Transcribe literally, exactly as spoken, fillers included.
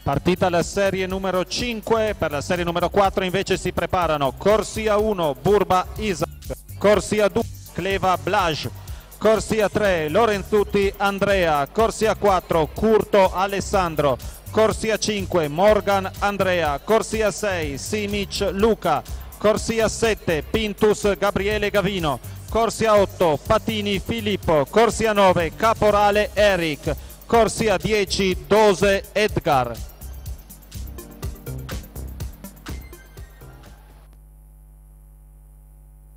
Partita la serie numero cinque, per la serie numero quattro invece si preparano Corsia uno, Burba Isaac, Corsia due, Cleva Blaj, Corsia tre, Lorenzutti Andrea, Corsia quattro, Curto Alessandro, Corsia cinque, Morgan Andrea, Corsia sei, Simic Luca, Corsia sette, Pintus Gabriele Gavino, Corsia otto, Patini Filippo, Corsia nove, Caporale Eric, Corsia dieci, Dose Edgar.